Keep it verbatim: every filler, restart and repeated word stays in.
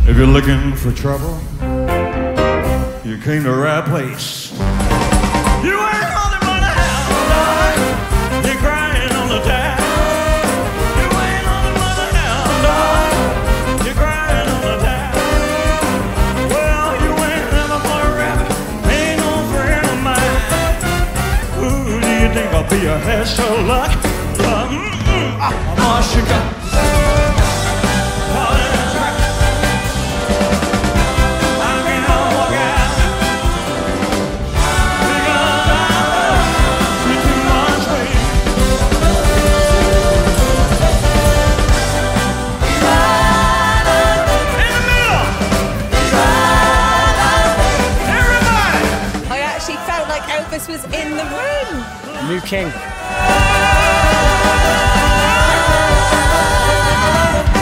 If you're looking for trouble, you came to the right place. You ain't only money hound, you're crying on the town. You ain't only money hound, you're crying on the town. Well, you ain't never gonna rap, ain't no friend of mine. Who do you think I'll be a hair so luck? Uh, mm-mm, I'm all shook up. Elvis was in the room. New king.